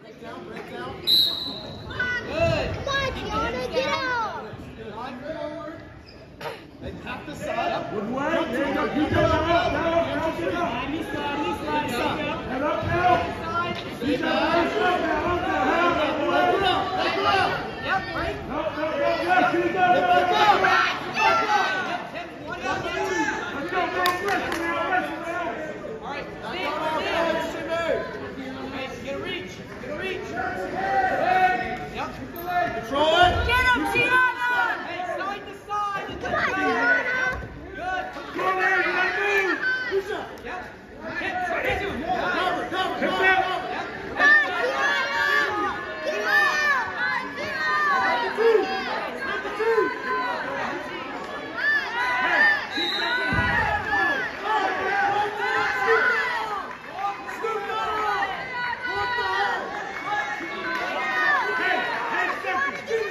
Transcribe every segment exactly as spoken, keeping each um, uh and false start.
Break down, break down. Good. Come on, Tiana, get out. Line forward. And tap the side. Good way. There you go. Keep going. Down, down, down. Get up. Knee slide, knee slide. There you go. Head up now. Keep that nice up now. Up there. Head up. Let it out. Let it out. Yep, break. No, no, no. Yeah, keep that. Let it go. One up, Let's go. Go. Wrestle now. Wrestle now. all right, Knock stay, out our stay. points, Jimmy. Okay, get a reach. Get a reach. Yep. Control it. Get him, Tiana! Hey, side to side. Come on, Tiana. Good. Go there. You gotta move. Push up. Yep. Hit, hit him. Cover, cover, Hit cover. that. Yep. Come on, Tiana. Get out. Get out. Number two. Hey, keep that in hand. Hey, hey, Stephanie. Keep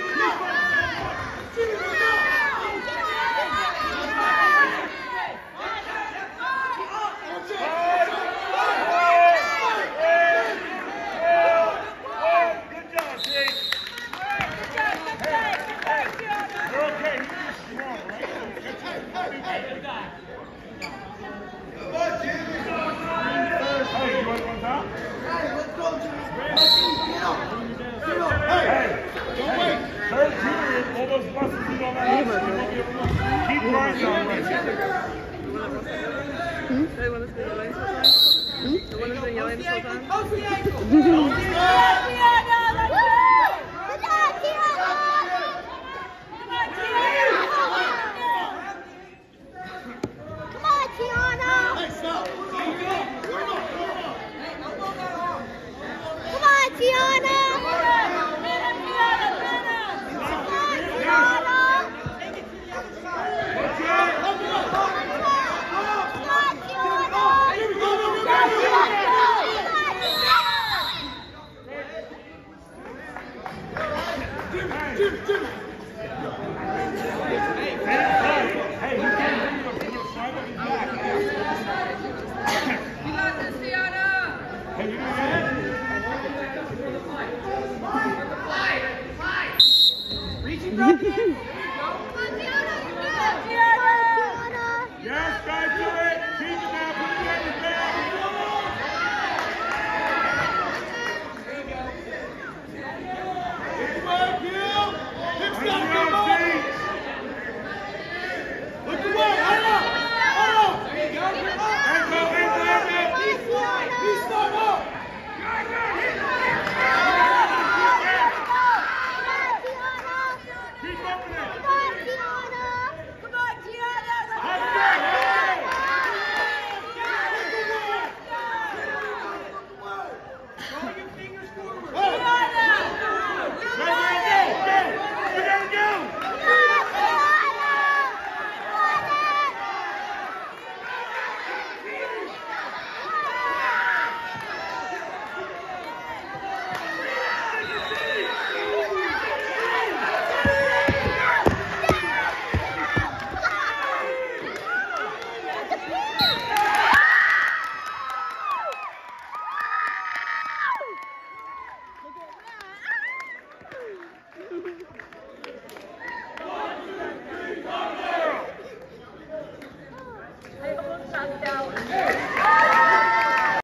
Good job, Jake. You're okay. You're just strong, right? Hey, you want one time? Hey, let's go, Jimmy. Get up. Get up. Hey, don't wait. Third period, all those buses you don't have. You won't be able to look. Keep grinding on right here. ¿Te van a escribir la misma? ¿Te van a enseñar la misma? Post the ankle. Don't stop.